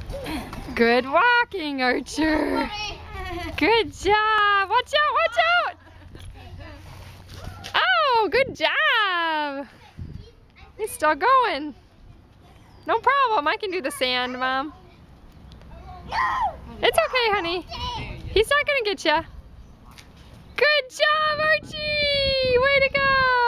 Good walking, Archer. Good job. Watch out, watch out. Oh, good job. He's still going. No problem. I can do the sand, Mom. It's okay, honey. He's not going to get you. Good job, Archie. Way to go.